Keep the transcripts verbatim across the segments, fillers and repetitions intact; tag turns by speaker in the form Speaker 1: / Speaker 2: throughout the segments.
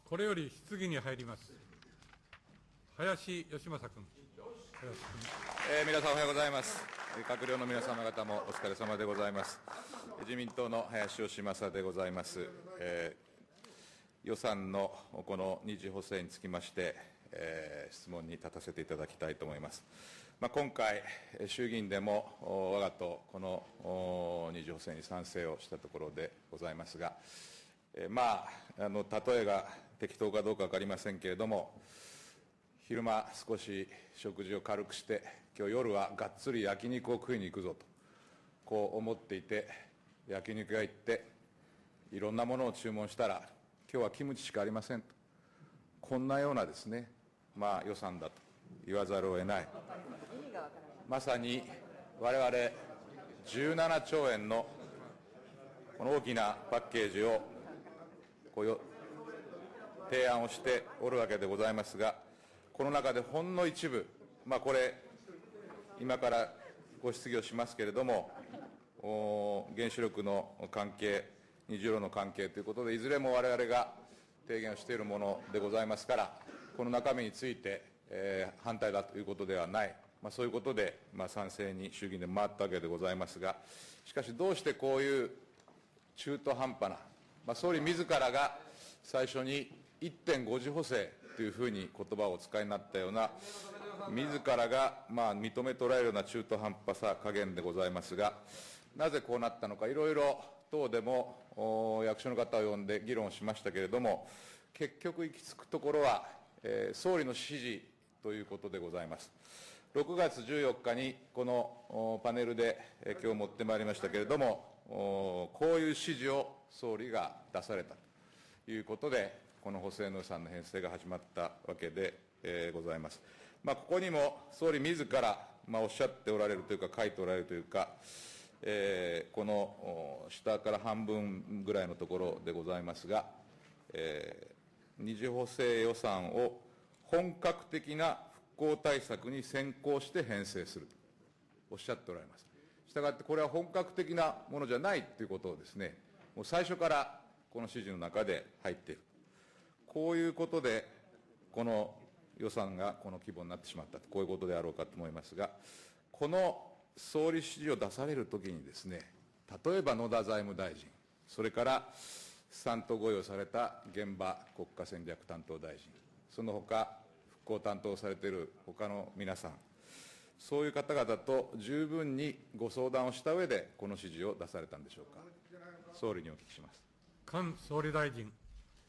Speaker 1: これより質疑に入ります。林芳正君。
Speaker 2: えー、皆さんおはようございます。閣僚の皆様方もお疲れ様でございます。自民党の林芳正でございます。えー、予算のこの二次補正につきまして、えー、質問に立たせていただきたいと思います。まあ、今回、衆議院でも我が党、この二次補正に賛成をしたところでございますが、えー、まあ、あの例えが適当かどうか分かりませんけれども、昼間、少し食事を軽くして、今日夜はがっつり焼肉を食いに行くぞと、こう思っていて、焼肉屋行って、いろんなものを注文したら、今日はキムチしかありませんと、こんなようなですね、まあ、予算だと言わざるを得ない、まさに我々じゅうななちょうえんのこの大きなパッケージをこうよ提案をしておるわけでございますが、この中でほんの一部、まあ、これ、今からご質疑をしますけれども、原子力の関係、二重炉の関係ということで、いずれも我々が提言をしているものでございますから、この中身について、えー、反対だということではない、まあ、そういうことで、まあ、賛成に衆議院で回ったわけでございますが、しかし、どうしてこういう中途半端な、まあ、総理自らが最初に いってんご 次補正というふうに言葉をお使いになったような、自らがまあ認めとられるような中途半端さ加減でございますが、なぜこうなったのか、いろいろ党でも役所の方を呼んで議論しましたけれども、結局行き着くところは、えー、総理の指示ということでございます。ろくがつじゅうよっかにこのパネルで、えー、今日持ってまいりましたけれども、こういう指示を総理が出されたということで、この補正の予算の編成が始まったわけで、えー、ございます。まあ、ここにも総理自ら、まあ、おっしゃっておられるというか、書いておられるというか、えー、この下から半分ぐらいのところでございますが、えー、二次補正予算を本格的な復興対策に先行して編成するとおっしゃっておられます。したがって、これは本格的なものじゃないということをですね、もう最初からこの指示の中で入っている。こういうことで、この予算がこの規模になってしまったと、こういうことであろうかと思いますが、この総理指示を出されるときにですね、例えば野田財務大臣、それから参党合意をされた現場国家戦略担当大臣、そのほか復興担当されているほかの皆さん、そういう方々と十分にご相談をした上で、この指示を出されたんでしょうか。総理にお聞きします。
Speaker 1: 菅総理大臣。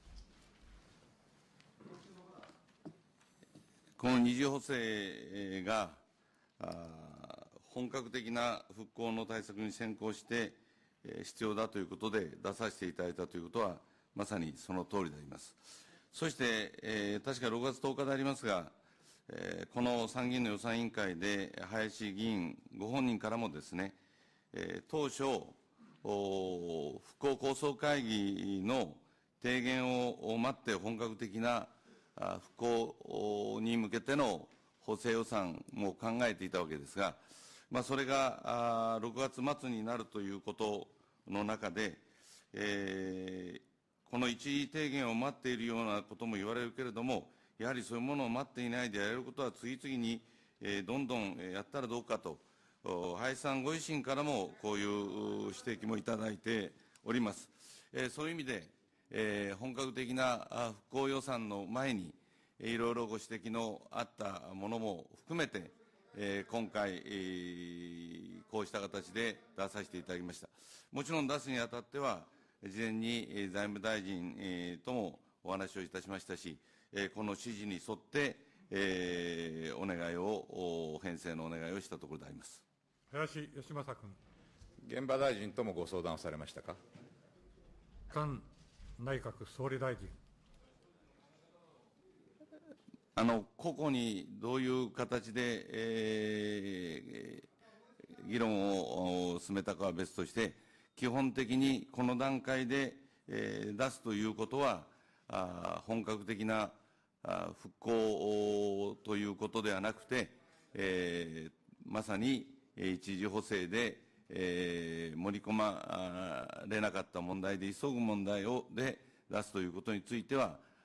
Speaker 3: この二次補正が本格的な復興の対策に先行して必要だということで出させていただいたということは、まさにその通りであります。そして、えー、確かろくがつとおかでありますが、えー、この参議院の予算委員会で、林議員ご本人からもですね、えー、当初、復興構想会議の提言を待って本格的な復興に向けての補正予算も考えていたわけですが、まあ、それがろくがつ末になるということの中で、えー、この一時提言を待っているようなことも言われるけれども、やはりそういうものを待っていないでやれることは次々に、えー、どんどんやったらどうかと、林さんご自身からもこういう指摘もいただいております。えー、そういう意味で、えー、本格的な復興予算の前に、いろいろご指摘のあったものも含めて、えー、今回、えー、こうした形で出させていただきました。もちろん出すにあたっては、事前に財務大臣、えー、ともお話をいたしましたし、えー、この指示に沿って、えー、お願いを、編成のお願いをしたところであります。
Speaker 1: 林芳正君。
Speaker 2: 現場大臣ともご相談をされましたか。
Speaker 1: 菅内閣総理大臣。
Speaker 3: あの個々にどういう形で、えー、議論を進めたかは別として、基本的にこの段階で、えー、出すということは、あ本格的なあ復興ということではなくて、えー、まさに一次補正で、えー、盛り込まれなかった問題で、急ぐ問題をで出すということについては、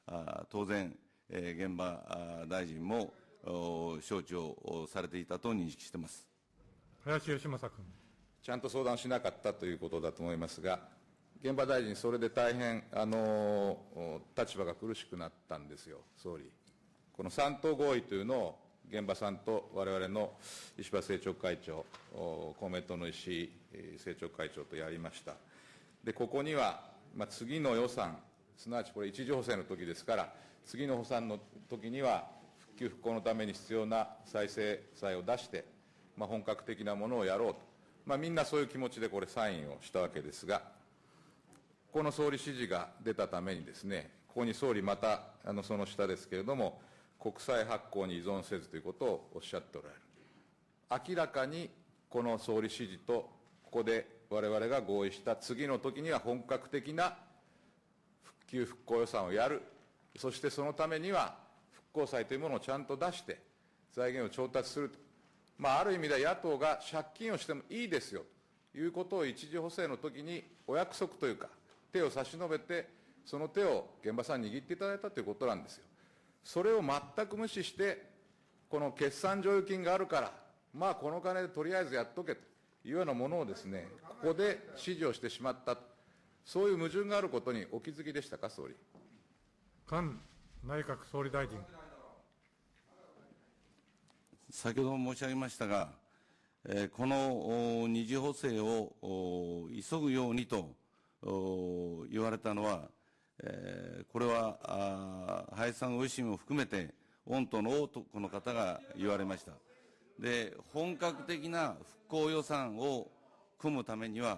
Speaker 3: あ当然、えー、現場あ大臣も承知をされていたと認識しています。
Speaker 1: 林芳正君。
Speaker 2: ちゃんと相談しなかったということだと思いますが、現場大臣、それで大変、あの立場が苦しくなったんですよ、総理。この三党合意というのを、現場さんと我々の石破政調会長、公明党の石井政調会長とやりました。で、ここには、まあ、次の予算、すなわちこれ一次補正の時ですから、次の補算の時には、復旧・復興のために必要な再生債を出して、まあ、本格的なものをやろうと、まあ、みんなそういう気持ちでこれ、サインをしたわけですが、この総理指示が出たためにですね、ここに総理、またあのその下ですけれども、国債発行に依存せずということをおっしゃっておられる。明らかにこの総理指示と、ここで我々が合意した次の時には本格的な復旧・復興予算をやる、そしてそのためには復興債というものをちゃんと出して、財源を調達すると、まあ、ある意味では野党が借金をしてもいいですよということを一次補正の時にお約束というか、手を差し伸べて、その手を現場さんに握っていただいたということなんですよ。それを全く無視して、この決算剰余金があるから、まあこの金でとりあえずやっとけというようなものをですね、ここで指示をしてしまったと、そういう矛盾があることにお気づきでしたか、総理。
Speaker 1: 菅内閣総理大臣。
Speaker 3: 先ほど申し上げましたが、えー、この二次補正を急ぐようにと言われたのは、えー、これは林さんご自身も含めて、御党の多くの方が言われました。で、本格的な復興予算を組むためには、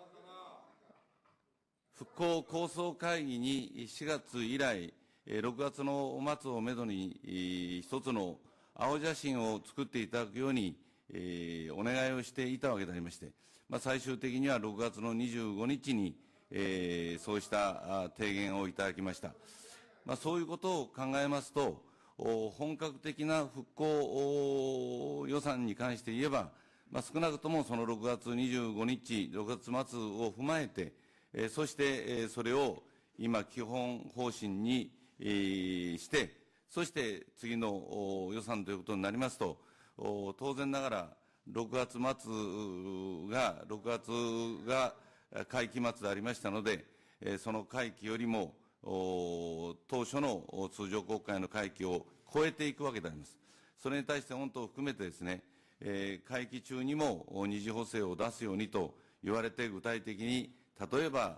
Speaker 3: 復興構想会議にしがつ以来、ろくがつの末をめどに一つの青写真を作っていただくように、えー、お願いをしていたわけでありまして、まあ、最終的にはろくがつのにじゅうごにちに、えー、そうした提言をいただきました。まあ、そういうことを考えますと、本格的な復興予算に関して言えば、まあ、少なくともそのろくがつにじゅうごにち、ろくがつ末を踏まえて、えー、そして、えー、それを今、基本方針に、えー、して、そして次の予算ということになりますと、当然ながらろくがつ末が、ろくがつが会期末でありましたので、その会期よりも当初の通常国会の会期を超えていくわけであります。それに対して御党を含めてですね、会期中にも二次補正を出すようにと言われて、具体的に例えば、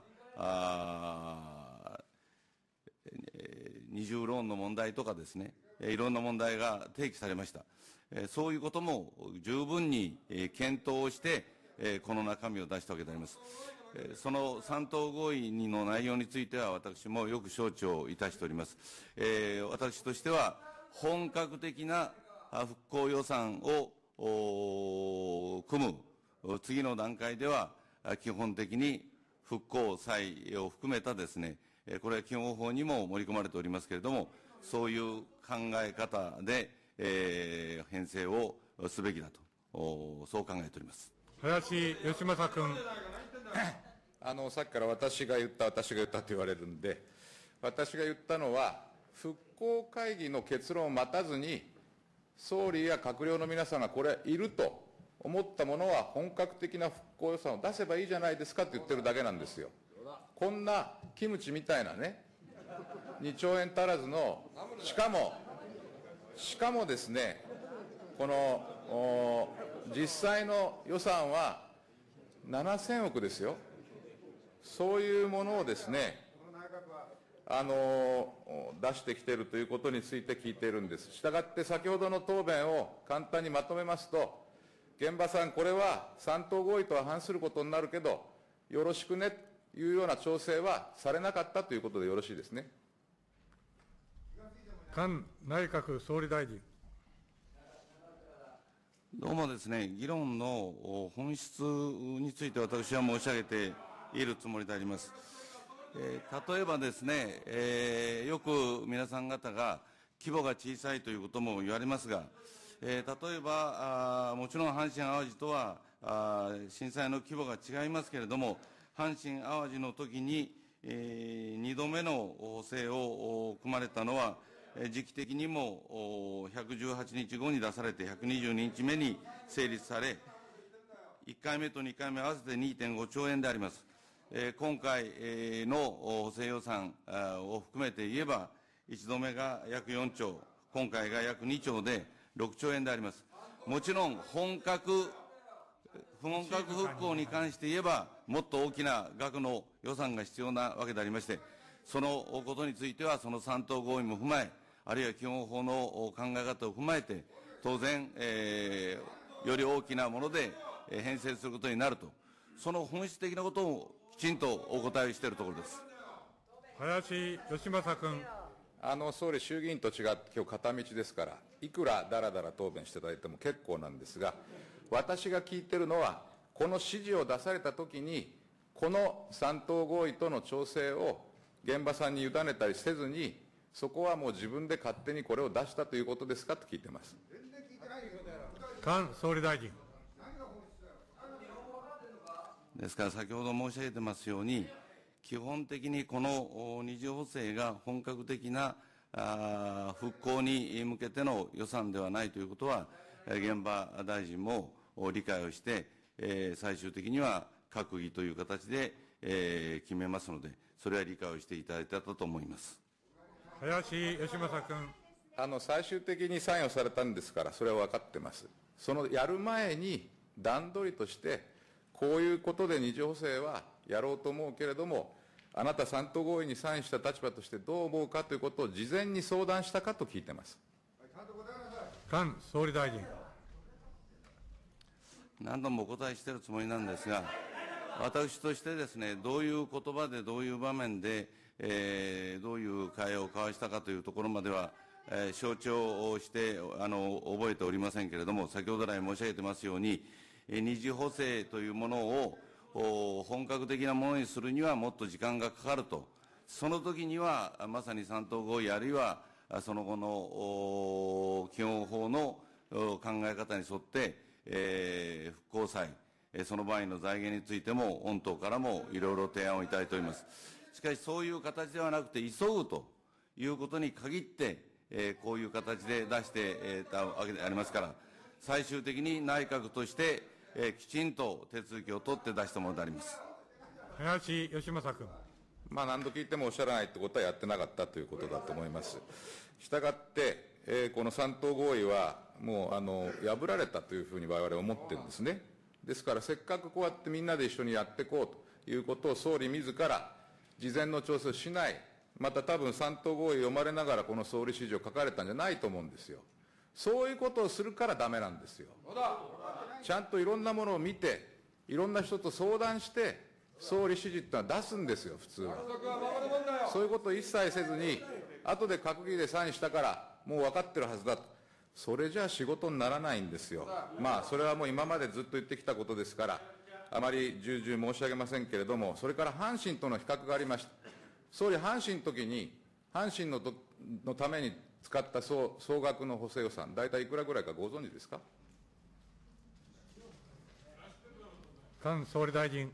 Speaker 3: 二重ローンの問題とかですね、いろんな問題が提起されました。そういうことも十分に検討をして、この中身を出したわけであります。その三党合意の内容については、私もよく承知をいたしております。私としては、本格的な復興予算を組む次の段階では、基本的に復興債を含めたですね、これは基本法にも盛り込まれておりますけれども、そういう考え方で、えー、編成をすべきだと、そう考えております。
Speaker 1: 林芳正君。
Speaker 2: あのさっきから私が言った、私が言ったと言われるんで、私が言ったのは、復興会議の結論を待たずに、総理や閣僚の皆さんがこれ、いると思ったものは、本格的な復興予算を出せばいいじゃないですかと言ってるだけなんですよ。こんなキムチみたいなね、にちょうえん足らずの、しかも、しかもですね、この実際の予算はななせんおくですよ。そういうものをですね、あの出してきているということについて聞いているんです。したがって先ほどの答弁を簡単にまとめますと、現場さん、これは三党合意とは反することになるけど、よろしくねというような調整はされなかったということでよろしいですね。
Speaker 1: 菅内閣総理大臣。
Speaker 3: どうもですね、議論の本質について私は申し上げているつもりであります。えー、例えばですね、えー、よく皆さん方が規模が小さいということも言われますが、えー、例えばあもちろん阪神・淡路とはあ震災の規模が違いますけれども、阪神・淡路の時に、 えー、にどめの補正を組まれたのは、時期的にもひゃくじゅうはちにちごに出されてひゃくにじゅうにちめに成立され、いっかいめとにかいめ合わせて にてんごちょうえんであります。今回の補正予算を含めて言えば、いちどめが約よんちょう、今回が約にちょうでろくちょうえんであります。もちろん本格、不本格復興に関して言えば、もっと大きな額の予算が必要なわけでありまして、そのことについては、そのさん党合意も踏まえ、あるいは基本法の考え方を踏まえて、当然、えー、より大きなもので編成することになると、その本質的なことをきちんとお答えしているところです。
Speaker 1: 林芳正君。
Speaker 2: あの総理、衆議院と違って、今日片道ですから、いくらだらだら答弁していただいても結構なんですが、私が聞いているのは、この指示を出されたときに、このさん党合意との調整を現場さんに委ねたりせずに、そこはもう自分で勝手にこれを出したということですかと聞いてます。
Speaker 1: 菅総理大臣。
Speaker 3: ですから、先ほど申し上げてますように、基本的にこの二次補正が本格的な復興に向けての予算ではないということは、現場大臣も理解をして、最終的には閣議という形で決めますので、それは理解をしていただいたと思います。
Speaker 1: 林芳正君。
Speaker 2: あの最終的にサインをされたんですから、それは分かってます。そのやる前に段取りとして、こういうことで二次補正はやろうと思うけれども、あなたさん党合意にサインした立場としてどう思うかということを事前に相談したかと聞いてます。
Speaker 1: 菅総理大臣。
Speaker 3: 何度もお答えしているつもりなんですが、私としてですね、どういう言葉でどういう場面で、えー、どういう会話を交わしたかというところまでは、えー、承知をしてあの覚えておりませんけれども、先ほど来申し上げてますように、二次補正というものを本格的なものにするにはもっと時間がかかると、その時にはまさにさん党合意、あるいはその後の基本法の考え方に沿って、えー、復興債、その場合の財源についても、御党からもいろいろ提案をいただいております。しかし、そういう形ではなくて、急ぐということに限って、えー、こういう形で出してたわけでありますから、最終的に内閣として、えー、きちんと手続きを取って出したものであります。
Speaker 1: 林芳正君。
Speaker 2: まあ、何度聞いてもおっしゃらないということはやってなかったということだと思います。したがって、えー、このさん党合意は、もうあの破られたというふうに我々は思ってるんですね。ですから、せっかくこうやってみんなで一緒にやっていこうということを総理自ら事前の調整をしない、また多分さん党合意を読まれながらこの総理指示を書かれたんじゃないと思うんですよ。そういうことをするからダメなんですよ。ちゃんといろんなものを見て、いろんな人と相談して、総理指示ってのは出すんですよ、普通は。そういうことを一切せずに、後で閣議でサインしたから、もう分かってるはずだと。それじゃあ仕事にならないんですよ。まあ、それはもう今までずっと言ってきたことですから、あまり重々申し上げませんけれども、それから阪神との比較がありました。総理、阪神の時に、阪神のとのために使った 総, 総額の補正予算、大体いくらぐらいかご存知ですか。
Speaker 3: 菅総理大臣。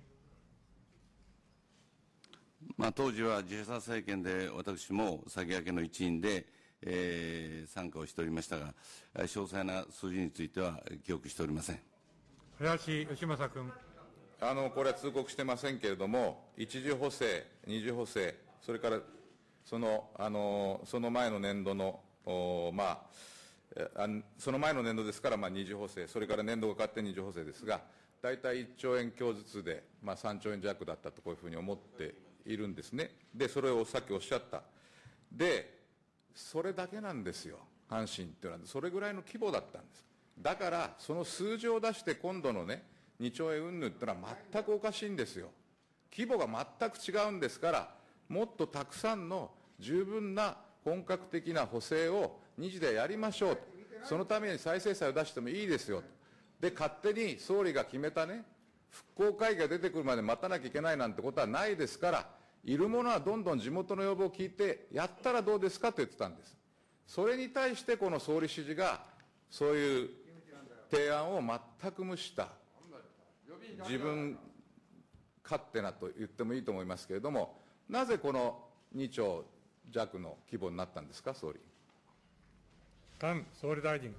Speaker 3: まあ、当時は自衛隊政権で私も先駆けの一員で、えー、参加をしておりましたが、詳細な数字については記憶しておりません。
Speaker 1: 林芳正君。
Speaker 2: あのこれは通告してませんけれども、一次補正、二次補正、それからそのあのその前の年度の、まあ、その前の年度ですから、まあ、二次補正、それから年度が変わって二次補正ですが、大体いっちょうえん強ずつで、まあ、さんちょうえん弱だったと、こういうふうに思っているんですね。で、それをさっきおっしゃった。で、それだけなんですよ、阪神っていうのは、それぐらいの規模だったんです。だから、その数字を出して、今度のね、にちょうえん云々っていうのは全くおかしいんですよ。規模が全く違うんですから、もっとたくさんの十分な本格的な補正をに次でやりましょうと、そのために再生債を出してもいいですよと、で勝手に総理が決めたね、復興会議が出てくるまで待たなきゃいけないなんてことはないですから、いるものはどんどん地元の要望を聞いて、やったらどうですかと言ってたんです。それに対して、この総理指示が、そういう提案を全く無視した、自分勝手なと言ってもいいと思いますけれども、 なぜこのにちょう弱の規模になったんですか、総理。
Speaker 1: 菅総理大臣。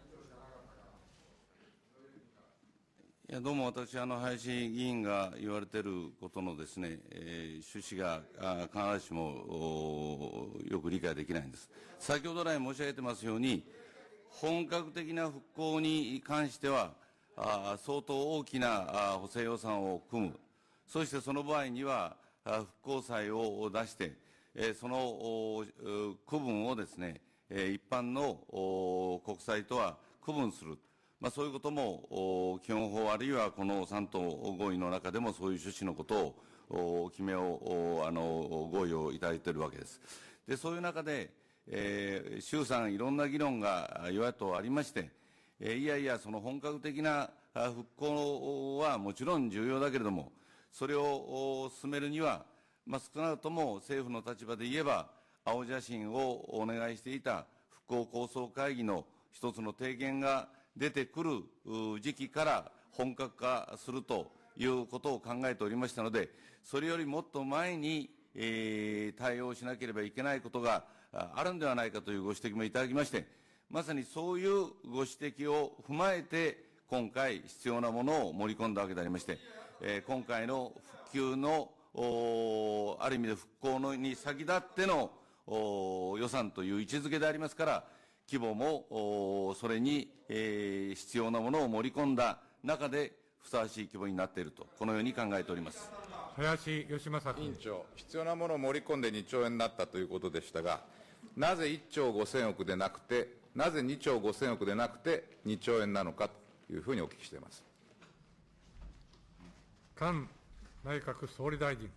Speaker 3: いやどうも私、あの林議員が言われていることのですね、えー、趣旨があ必ずしもよく理解できないんです。先ほど来申し上げてますように、本格的な復興に関しては、あ相当大きなあ補正予算を組む、そしてその場合には、あ復興債を出して、えー、その区分をですね、えー、一般の国債とは区分する。まあ、そういうことも基本法あるいはこのさん党合意の中でもそういう趣旨のことを決めをあの合意をいただいているわけです。でそういう中で、えー、衆参いろんな議論が与野党ありまして、えー、いやいやその本格的な復興はもちろん重要だけれども、それを進めるには、まあ、少なくとも政府の立場で言えば青写真をお願いしていた復興構想会議の一つの提言が出てくる時期から本格化するということを考えておりましたので、それよりもっと前に、えー、対応しなければいけないことがあるんではないかというご指摘もいただきまして、まさにそういうご指摘を踏まえて、今回、必要なものを盛り込んだわけでありまして、えー、今回の復旧のある意味で復興のに先立っての予算という位置づけでありますから、規模もそれに、えー、必要なものを盛り込んだ中でふさわしい規模になっていると、このように考えております。
Speaker 1: 林芳正君。
Speaker 2: 委員長、必要なものを盛り込んでにちょうえんになったということでしたが、なぜいっちょうごせんおくでなくて、なぜにちょうごせんおくでなくてにちょうえんなのかというふうにお聞きしています。
Speaker 1: 菅内閣総理大臣。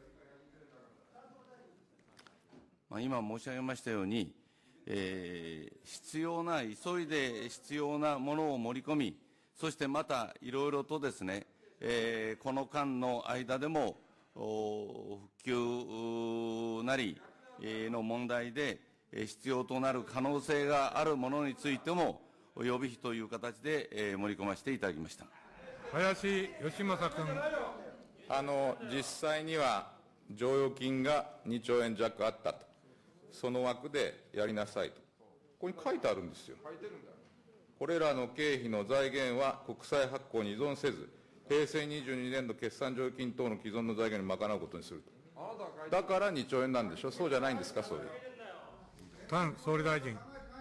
Speaker 3: まあ、今申し上げましたように、えー、必要な、急いで必要なものを盛り込み、そしてまたいろいろとですね、えー、この間の間でも復旧なりの問題で必要となる可能性があるものについても予備費という形で、えー、盛り込ませていただきました。
Speaker 1: 林芳正君。
Speaker 2: あの実際には剰余金がにちょうえん弱あったと、その枠でやりなさいと、ここに書いてあるんですよ。これらの経費の財源は国債発行に依存せず、へいせいにじゅうにねんど決算剰余金等の既存の財源に賄うことにすると。だからにちょうえんなんでしょ、そうじゃないんですか、総理。
Speaker 1: 菅総理大臣。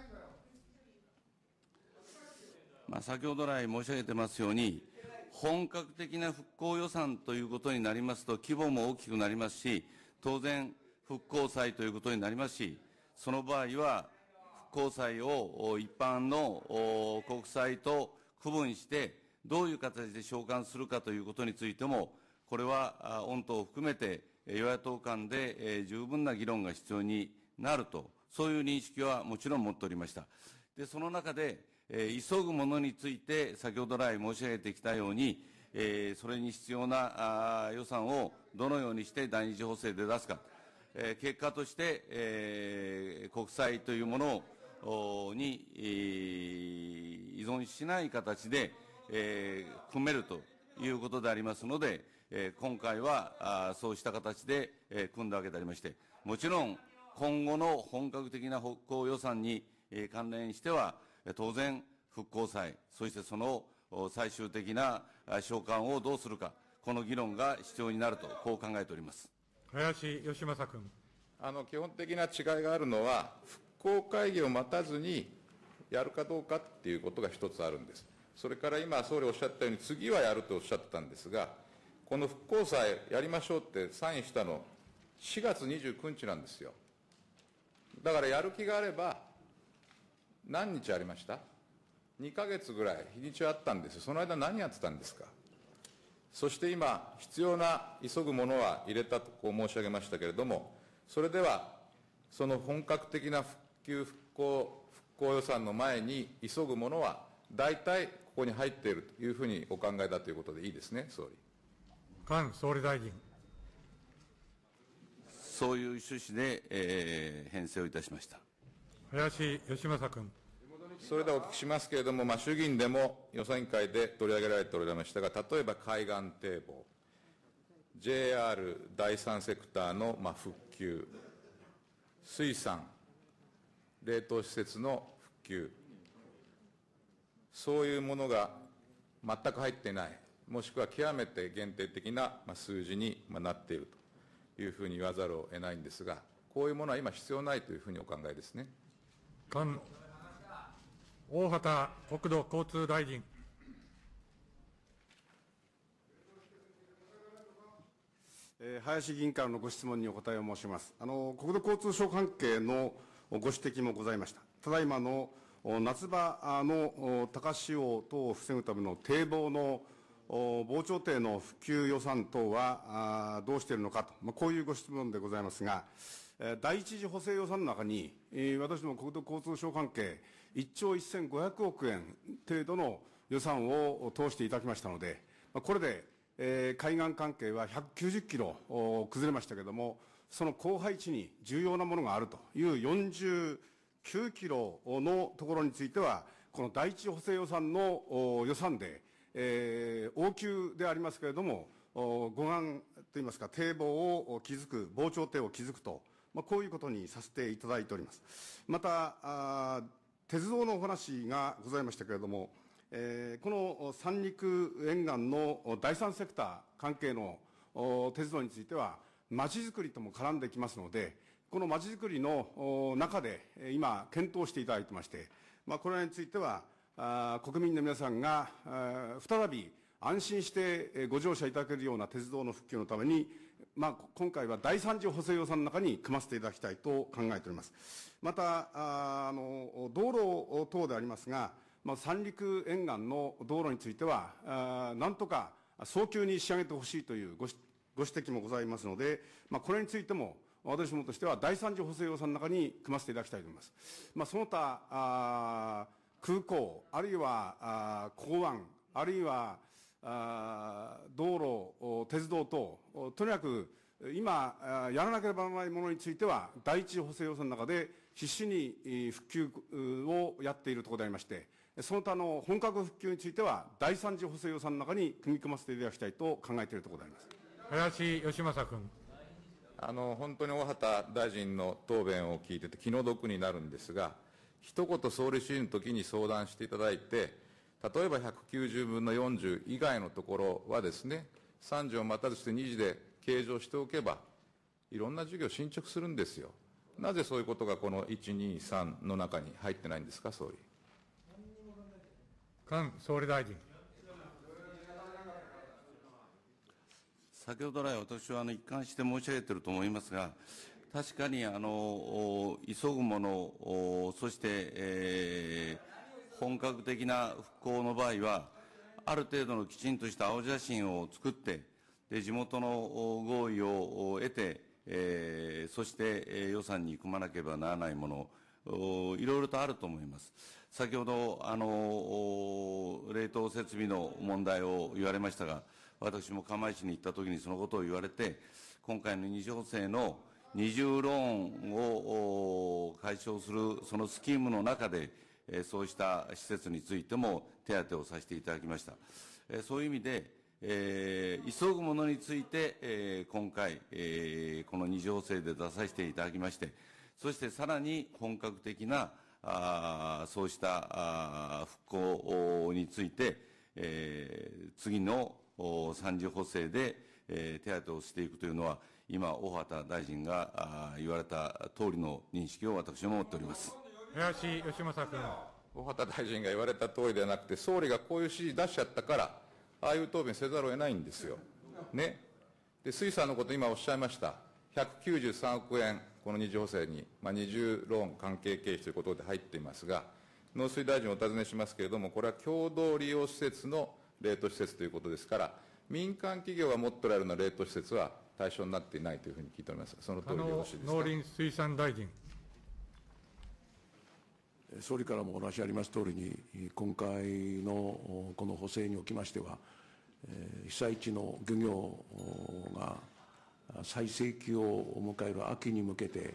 Speaker 3: まあ、先ほど来申し上げてますように、本格的な復興予算ということになりますと、規模も大きくなりますし、当然、復興債ということになりますし、その場合は、復興債を一般の国債と区分して、どういう形で償還するかということについても、これは御党を含めて、与野党間で十分な議論が必要になると、そういう認識はもちろん持っておりました。で、その中で、えー、急ぐものについて、先ほど来申し上げてきたように、えー、それに必要なあ予算をどのようにして第二次補正で出すか、えー、結果として、えー、国債というものをに、えー、依存しない形で、えー、組めるということでありますので、えー、今回はあそうした形で、えー、組んだわけでありまして、もちろん今後の本格的な復興予算に、えー、関連しては、当然、復興債、そしてその最終的な償還をどうするか、この議論が必要になると、こう考えております。
Speaker 1: 林芳正君。
Speaker 2: あの基本的な違いがあるのは、復興会議を待たずにやるかどうかっていうことが一つあるんです。それから今、総理おっしゃったように、次はやるとおっしゃってたんですが、この復興債やりましょうってサインしたの、しがつにじゅうくにちなんですよ。だからやる気があれば、何日ありました？にかげつぐらい日にちはあったんですよ。その間何やってたんですか。そして今、必要な急ぐものは入れたとこう申し上げましたけれども、それでは、その本格的な復旧・復興、復興予算の前に急ぐものは、大体ここに入っているというふうにお考えだということでいいですね、総理。
Speaker 1: 菅総理大臣。
Speaker 3: そういう趣旨で、えー、編成をいたしました。
Speaker 1: 林芳正君。
Speaker 2: それではお聞きしますけれども、まあ、衆議院でも予算委員会で取り上げられておられましたが、例えば海岸堤防、 ジェイアール 第三セクターのまあ復旧、水産、冷凍施設の復旧、そういうものが全く入っていない、もしくは極めて限定的な数字になっているというふうに言わざるを得ないんですが、こういうものは今必要ないというふうにお考えですね。
Speaker 1: 菅大畑国土交通大臣。
Speaker 4: えー林議員からのご質問にお答えを申します。あの国土交通省関係のご指摘もございました。ただいまのお夏場のお高潮等を防ぐための堤防のお防潮堤の普及予算等はあどうしているのかと、まあ、こういうご質問でございますが、えー第一次補正予算の中に、えー私ども国土交通省関係いっちょうせんごひゃくおくえん程度の予算を通していただきましたので、まあ、これで、えー海岸関係はひゃくきゅうじゅっキロお崩れましたけれども、その広範地に重要なものがあるというよんじゅうきゅうキロのところについては、この第一次補正予算のお予算で、えー応急でありますけれども、お護岸といいますか、堤防を築く、防潮堤を築くと、まあ、こういうことにさせていただいております。また、あ鉄道のお話がございましたけれども、えーこの三陸沿岸の第三セクター関係のお鉄道については、まちづくりとも絡んできますので、このまちづくりのお中で、えー今、検討していただいてまして、まあ、これについては、あ国民の皆さんがあ再び安心してえーご乗車いただけるような鉄道の復旧のために、まあ、今回は第三次補正予算の中に組ませていただきたいと考えております。また、ああの道路等でありますが、まあ、三陸沿岸の道路については、あなんとか早急に仕上げてほしいというごしご指摘もございますので、まあ、これについても、私どもとしては第三次補正予算の中に組ませていただきたいと思います。まあ、その他、あ空港、あるいはあ港湾、あるいはあ道路、鉄道等、とにかく今、あやらなければならないものについては、第一次補正予算の中で必死にえー復旧をやっているところでありまして、その他の本格復旧については、第三次補正予算の中に組み込ませていただきたいと考えているところであります。
Speaker 1: 林芳正君。
Speaker 2: あの本当に大畑大臣の答弁を聞いてて気の毒になるんですが、一言総理指示の時に相談していただいて、例えばひゃくきゅうじゅうぶんのよんじゅう以外のところはですね、さんじを待たずしてにじで計上しておけば、いろんな事業進捗するんですよ。なぜそういうことがこのいち、に、さんの中に入ってないんですか、総理。
Speaker 1: 菅総理大臣。
Speaker 3: 先ほど来、私はあの一貫して申し上げていると思いますが、確かにあの急ぐもの、そして、えー本格的な復興の場合は、ある程度のきちんとした青写真を作って、で地元の合意を得て、えーそして、えー予算に組まなければならないもの、おいろいろとあると思います。先ほどあの冷凍設備の問題を言われましたが、私も釜石に行ったときにそのことを言われて、今回の二次補正の二重ローンをお解消するそのスキームの中で、えーそうした施設についても手当をさせていただきました。えーそういう意味で、えー急ぐものについて、えー今回、えーこの二次補正で出させていただきまして、そしてさらに本格的なあそうしたあ復興について、えー次のお三次補正で、えー手当をしていくというのは、今、大畑大臣があ言われた通りの認識を私も持っております。
Speaker 1: 林芳正君。
Speaker 2: 大畑大臣が言われた通りではなくて、総理がこういう指示出しちゃったから、ああいう答弁せざるを得ないんですよ。ね。で、水産のこと、今おっしゃいました。ひゃくきゅうじゅうさんおくえん、この二次補正に、まあ、二重ローン関係経費ということで入っていますが、農水大臣お尋ねしますけれども、これは共同利用施設の冷凍施設ということですから、民間企業が持っておられるような冷凍施設は対象になっていないというふうに聞いております。その通りでよろしいですか。
Speaker 1: 農林水産大臣。
Speaker 5: 総理からもお話ありますとおりに、今回のこの補正におきましては、被災地の漁業が最盛期を迎える秋に向けて、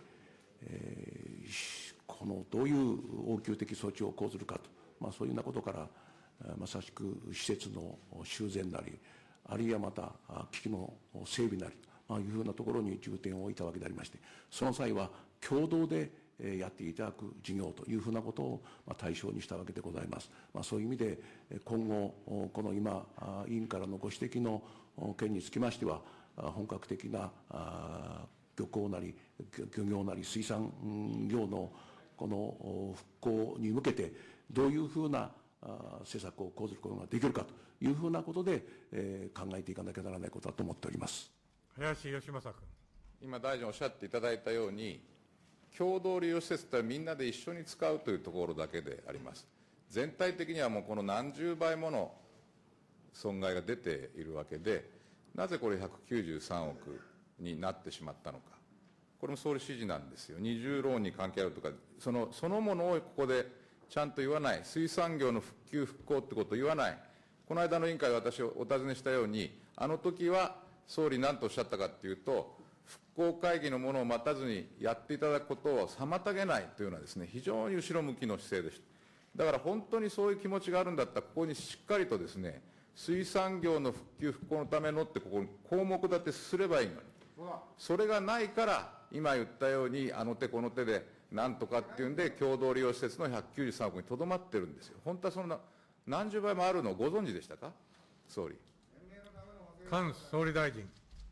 Speaker 5: このどういう応急的措置を講ずるかと、まあ、そういうようなことから、まさしく施設の修繕なり、 あるいはまた機器の整備なりというふうなところに重点を置いたわけでありまして、その際は共同でやっていただく事業というふうなことを対象にしたわけでございます。まあ、そういう意味で、今後、この今、委員からのご指摘の件につきましては、本格的な漁港なり、漁業なり、水産業のこの復興に向けて、どういうふうな施策を講ずることができるかというふうなことで、考えていかなきゃならないことだと思っております。
Speaker 1: 林芳正君。
Speaker 2: 今、大臣おっしゃっていただいたように、共同利用施設とはみんなで一緒に使うというところだけであります。全体的にはもうこの何十倍もの損害が出ているわけで、なぜこれひゃくきゅうじゅうさんおくになってしまったのか、これも総理指示なんですよ。二重ローンに関係あるとか、そのそのものをここでちゃんと言わない、水産業の復旧・復興ってことを言わない、この間の委員会、私、お尋ねしたように、あの時は総理、何とおっしゃったかというと、復興会議のものを待たずにやっていただくことを妨げないというのはですね、非常に後ろ向きの姿勢でした。だから本当にそういう気持ちがあるんだったら、ここにしっかりとですね、水産業の復旧・復興のためのって、ここに項目立てすればいいのに、それがないから、今言ったように、あの手この手でなんとかっていうんで、共同利用施設のひゃくきゅうじゅうさんおくにとどまってるんですよ。本当はそんな何十倍もあるのをご存知でしたか、総理。
Speaker 1: 菅総理大臣。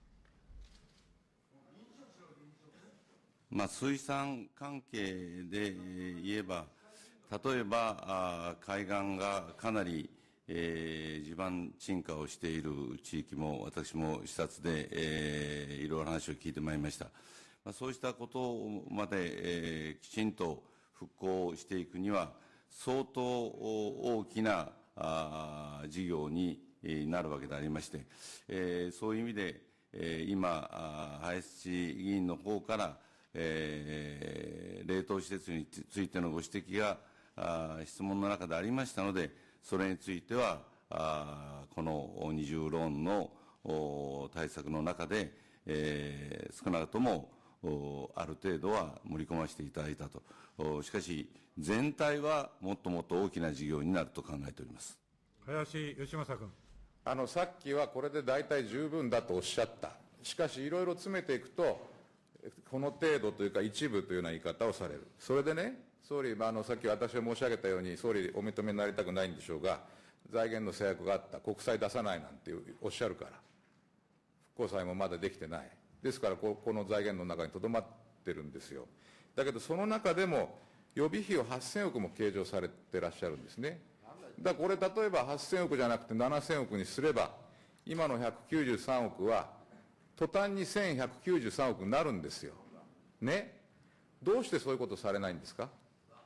Speaker 3: まあ、水産関係で言えば、例えばあ海岸がかなり、えー、地盤沈下をしている地域も、私も視察で、えー、いろいろ話を聞いてまいりました。まあ、そうしたことまで、えー、きちんと復興していくには、相当大きなあ事業になるわけでありまして、えー、そういう意味で、えー、今、林議員の方から、えー、冷凍施設についてのご指摘があ質問の中でありましたので、それについては、あこの二重ローンの対策の中で、えー、少なくともある程度は盛り込ませていただいたと。しかし、全体はもっともっと大きな事業になると考えております。
Speaker 1: 林芳正君。
Speaker 2: あのさっきはこれで大体十分だとおっしゃった。しかし、いろいろ詰めていくと、この程度というか、一部というような言い方をされる。それでね、総理、あのさっき私が申し上げたように、総理、お認めになりたくないんでしょうが、財源の制約があった、国債出さないなんておっしゃるから、復興債もまだできてない。ですからこ、この財源の中にとどまってるんですよ。だけど、その中でも、予備費をはっせんおくも計上されてらっしゃるんですね。だからこれ、例えばはっせんおくじゃなくてななせんおくにすれば、今のひゃくきゅうじゅうさんおくは、途端にせんひゃくきゅうじゅうさんおくになるんですよ。ね。どうしてそういうことされないんですか。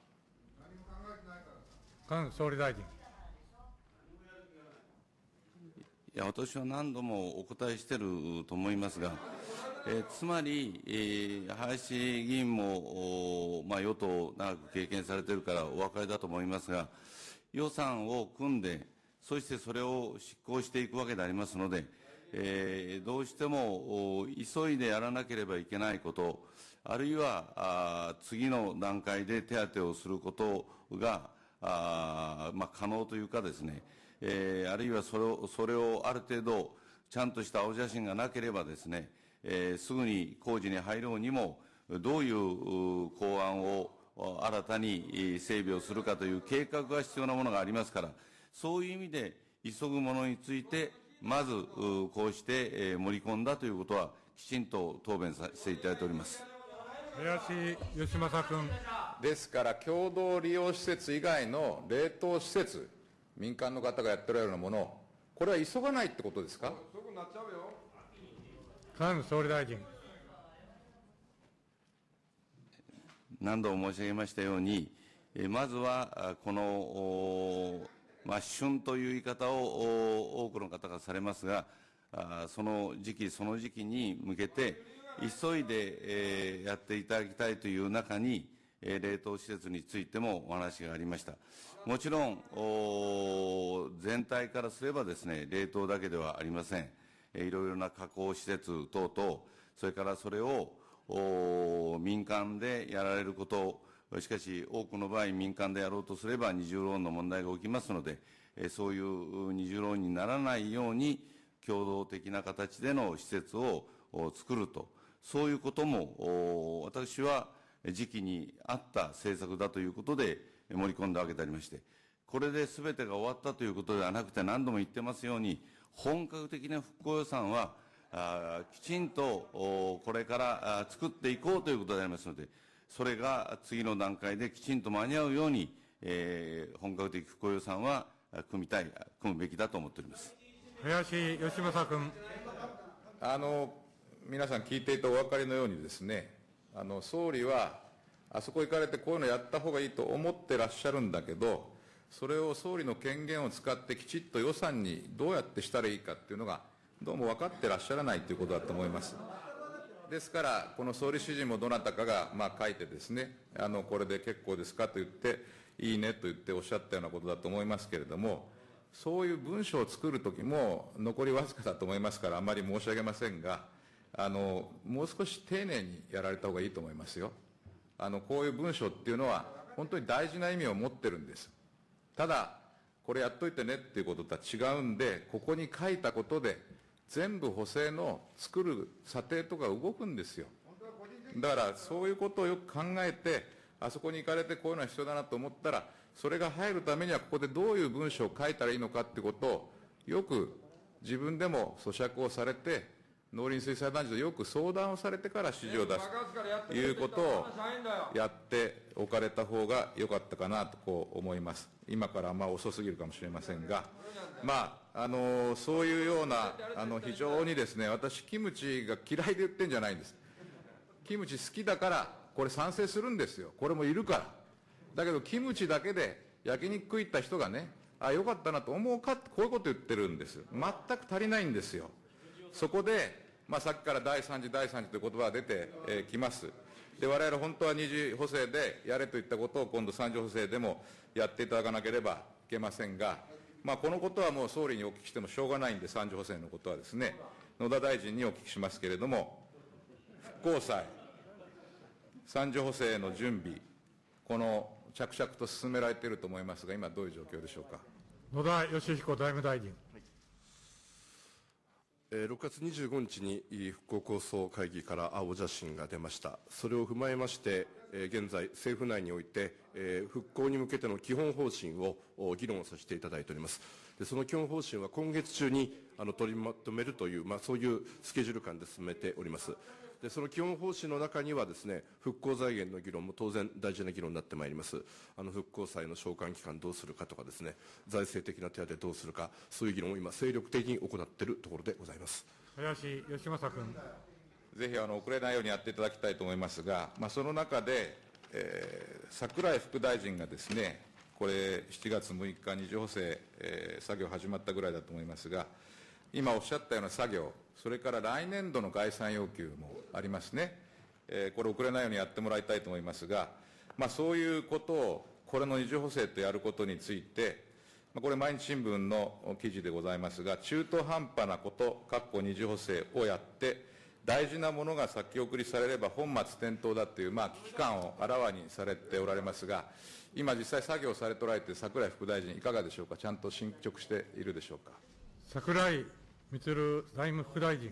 Speaker 1: 菅総理大臣。
Speaker 3: いや、私は何度もお答えしていると思いますが、えー、つまり、えー、林議員も、まあ、与党長く経験されているからお分かりだと思いますが、予算を組んで、そしてそれを執行していくわけでありますので、えー、どうしても急いでやらなければいけないこと、あるいはあ次の段階で手当をすることがあ、まあ、可能というかですね、えー、あるいはそれを、それをある程度、ちゃんとした青写真がなければですね、えー、すぐに工事に入ろうにも、どういう法案を新たに整備をするかという計画が必要なものがありますから、そういう意味で急ぐものについて、まずこうして盛り込んだということは、きちんと答弁させていただいております。
Speaker 1: 林芳正君。
Speaker 2: ですから、共同利用施設以外の冷凍施設、民間の方がやっておられるようなもの、これは急がないってことですか。
Speaker 1: 菅総理大臣。
Speaker 3: 何度も申し上げましたように、まずはこの、まあ、旬という言い方を多くの方がされますが、その時期、その時期に向けて、急いでやっていただきたいという中に、冷凍施設についてもお話がありました。もちろん、全体からすればですね、冷凍だけではありません。いろいろな加工施設等々、それからそれを民間でやられること、しかし多くの場合、民間でやろうとすれば二重ローンの問題が起きますので、そういう二重ローンにならないように、 共同的な形での施設を作ると、そういうことも、私は時期に合った政策だということで盛り込んだわけでありまして、これで全てが終わったということではなくて、何度も言ってますように、本格的な復興予算は、あきちんとこれから作っていこうということでありますので、それが次の段階できちんと間に合うように、えー、本格的復興予算は組みたい、組むべきだと思っております。
Speaker 1: 林芳正君。
Speaker 2: あの皆さん聞いていてお分かりのようにですね、あの総理はあそこ行かれてこういうのやった方がいいと思ってらっしゃるんだけど、それを総理の権限を使ってきちっと予算にどうやってしたらいいかっていうのがどうも分かってらっしゃらないということだと思います。ですから、この総理指示もどなたかがまあ書いてですね、あのこれで結構ですかと言って、いいねと言っておっしゃったようなことだと思いますけれども、そういう文書を作るときも残りわずかだと思いますから、あまり申し上げませんが、あのもう少し丁寧にやられた方がいいと思いますよ。あのこういう文書っていうのは、本当に大事な意味を持ってるんです。ただ、これやっといてねっていうこととは違うんで、ここに書いたことで、全部補正の作る査定とか動くんですよ。だからそういうことをよく考えて、あそこに行かれてこういうのは必要だなと思ったら、それが入るためにはここでどういう文章を書いたらいいのかってことをよく自分でも咀嚼をされて、農林水産大臣とよく相談をされてから指示を出すということをやっておかれた方が良かったかなとこう思います。今からあんま遅すぎるかもしれませんが、まああのそういうようなあの非常にですね、私キムチが嫌いで言ってんじゃないんです。キムチ好きだからこれ賛成するんですよ。これもいるから。だけどキムチだけで焼肉食い行った人がね、あよかったなと思うかってこういうこと言ってるんです。全く足りないんですよ。そこで、まあ、さっきから第三次第三次という言葉が出てき、えー、ます。で我々本当は二次補正でやれといったことを今度三次補正でもやっていただかなければいけませんが、まあ、このことはもう総理にお聞きしてもしょうがないんで、三次補正のことはですね、野田大臣にお聞きしますけれども、復興祭、三次補正の準備、この着々と進められていると思いますが、今、どういう状況でしょうか。
Speaker 1: 野田佳彦財務大臣。
Speaker 4: ろくがつにじゅうごにちに復興構想会議から青写真が出ました。それを踏まえまして、現在、政府内において、復興に向けての基本方針を議論をさせていただいております。でその基本方針は今月中にあの取りまとめるという、まあ、そういうスケジュール感で進めております。でその基本方針の中にはですね、復興財源の議論も当然大事な議論になってまいります。あの復興債の償還期間どうするかとかですね、財政的な手当どうするか、そういう議論を今精力的に行っているところでございます。
Speaker 1: 林芳正君。
Speaker 2: ぜひあの遅れないようにやっていただきたいと思いますが、まあ、その中で、えー、櫻井副大臣がですね、これしちがつむいか二次補正、えー、作業始まったぐらいだと思いますが、今おっしゃったような作業、それから来年度の概算要求もありますね。えー、これ遅れないようにやってもらいたいと思いますが、まあ、そういうことをこれの二次補正とやることについて、まあ、これ毎日新聞の記事でございますが、中途半端なこと、かっこ二次補正をやって、大事なものが先送りされれば本末転倒だという、まあ、危機感をあらわにされておられますが、今実際作業されておられて、櫻井副大臣いかがでしょうか。ちゃんと進捗しているでしょうか。
Speaker 1: 櫻井満財務副大臣。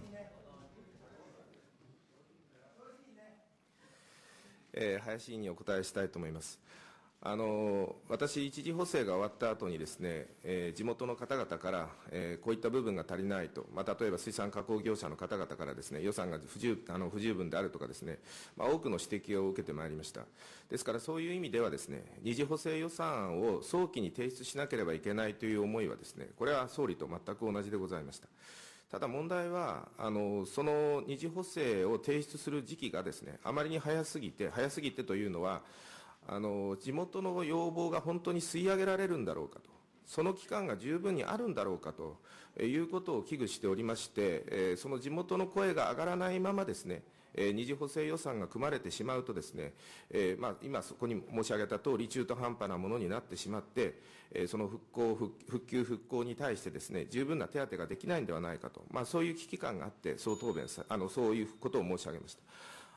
Speaker 6: えー、林委員にお答えしたいと思います。あの私、一次補正が終わった後にですね、えー、地元の方々から、えー、こういった部分が足りないと、まあ、例えば水産加工業者の方々からですね、予算が不十あの不十分であるとかですね、まあ、多くの指摘を受けてまいりました。ですから、そういう意味ではですね、二次補正予算案を早期に提出しなければいけないという思いはですね、これは総理と全く同じでございました。ただ問題は、あのその二次補正を提出する時期がですね、あまりに早すぎて、早すぎてというのは、あの地元の要望が本当に吸い上げられるんだろうかと、その期間が十分にあるんだろうかということを危惧しておりまして、えー、その地元の声が上がらないままですね、えー、二次補正予算が組まれてしまうとですね、えーまあ、今そこに申し上げたとおり中途半端なものになってしまって、えー、その復興復旧復興に対してですね、十分な手当ができないんではないかと、まあ、そういう危機感があってそう答弁さあのそういうことを申し上げました。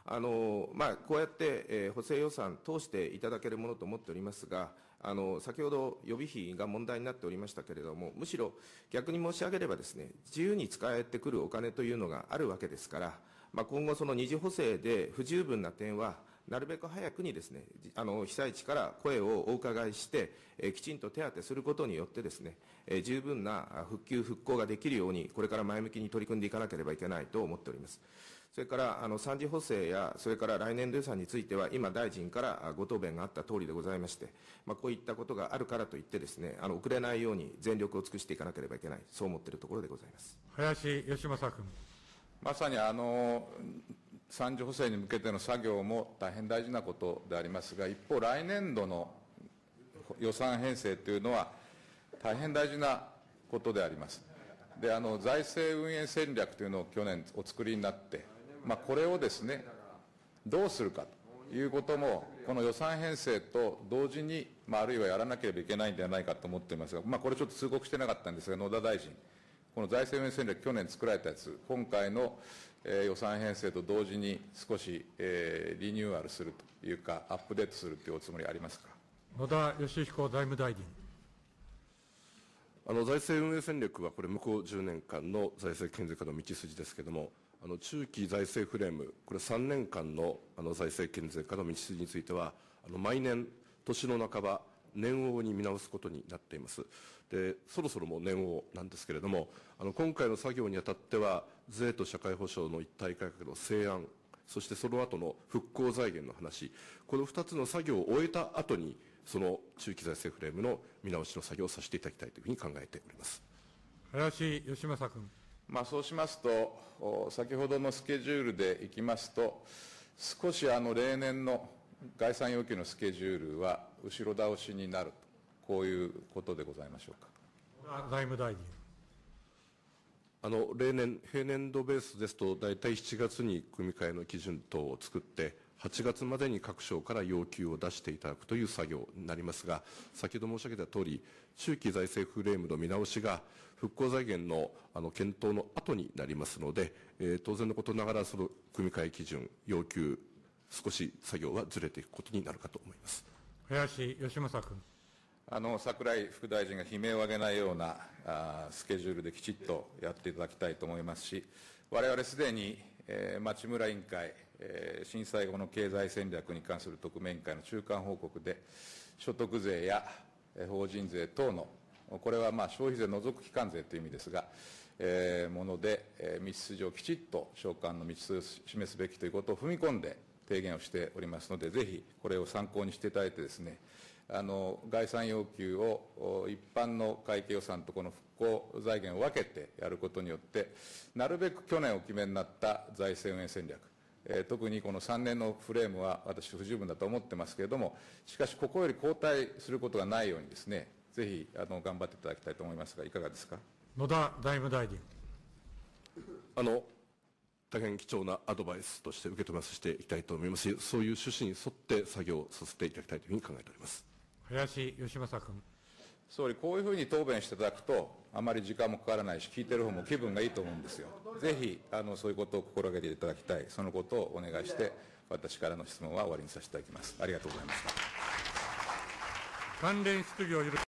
Speaker 6: あのまあ、こうやって、えー補正予算通していただけるものと思っておりますが、あの先ほど予備費が問題になっておりましたけれども、むしろ逆に申し上げればですね、自由に使えてくるお金というのがあるわけですから、まあ、今後、その二次補正で不十分な点は、なるべく早くにですね、あの被災地から声をお伺いして、えーきちんと手当てすることによってですね、えー十分な復旧・復興ができるように、これから前向きに取り組んでいかなければいけないと思っております。それからあの三次補正や、それから来年度予算については、今、大臣からご答弁があったとおりでございまして、まあ、こういったことがあるからといってですね、あの遅れないように全力を尽くしていかなければいけない、そう思っているところでございます。
Speaker 1: 林芳正君。
Speaker 2: まさにあの三次補正に向けての作業も大変大事なことでありますが、一方、来年度の予算編成というのは、大変大事なことであります。であの財政運営戦略というのを去年お作りになって、まあ、これをですね、どうするかということも、この予算編成と同時に、まあ、あるいはやらなければいけないんではないかと思っていますが、まあ、これちょっと通告してなかったんですが、野田大臣、この財政運営戦略、去年作られたやつ、今回の、えー予算編成と同時に少し、えーリニューアルするというか、アップデートするというおつもりありますか。
Speaker 1: 野田佳彦財務大臣。
Speaker 7: あの財政運営戦略は、これ、向こうじゅうねんかんの財政健全化の道筋ですけれども、あの中期財政フレーム、これ、さんねんかんのあの財政健全化の道筋については、あの毎年、年の半ば、年応に見直すことになっています。で、そろそろもう年応なんですけれども、あの今回の作業にあたっては、税と社会保障の一体改革の成案、そしてその後の復興財源の話、このふたつの作業を終えた後に、その中期財政フレームの見直しの作業をさせていただきたいというふうに考えております。
Speaker 1: 林芳正君。
Speaker 2: まあ、そうしますと、お先ほどのスケジュールでいきますと、少しあの例年の概算要求のスケジュールは後ろ倒しになると、こういうことでございましょうか。
Speaker 1: 財務大臣。
Speaker 7: あの例年、平年度ベースですと、大体しちがつに組み替えの基準等を作って、はちがつまでに各省から要求を出していただくという作業になりますが、先ほど申し上げたとおり、中期財政フレームの見直しが、復興財源のあの検討の後になりますので、えー当然のことながら、その組み替え基準、要求、少し作業はずれていくことになるかと思います。
Speaker 1: 林芳正君。
Speaker 2: あの櫻井副大臣が悲鳴を上げないようなあスケジュールできちっとやっていただきたいと思いますし、我々すでに、えー、町村委員会、えー震災後の経済戦略に関する特命委員会の中間報告で、所得税やえー法人税等の、これはまあ消費税除く基幹税という意味ですが、えーもので、えー道筋をきちっと償還の道筋を示すべきということを踏み込んで提言をしておりますので、ぜひこれを参考にしていただいてですね、あの概算要求をお一般の会計予算とこの復興財源を分けてやることによって、なるべく去年お決めになった財政運営戦略、えー特にこのさんねんのフレームは私、不十分だと思ってますけれども、しかし、ここより後退することがないようにですね、ぜひあの頑張っていただきたいと思いますが、いかがですか。
Speaker 1: 野田財務大臣。
Speaker 7: あの大変貴重なアドバイスとして受け止めさせていきたいと思いますし、そういう趣旨に沿って作業させていただきたいというふうに考えております。
Speaker 1: 林芳正君。
Speaker 2: 総理、こういうふうに答弁していただくと、あまり時間もかからないし、聞いてる方も気分がいいと思うんですよ。ぜひあのそういうことを心がけていただきたい、そのことをお願いして、私からの質問は終わりにさせていただきます。ありがとうございました。
Speaker 1: 関連質疑を許す。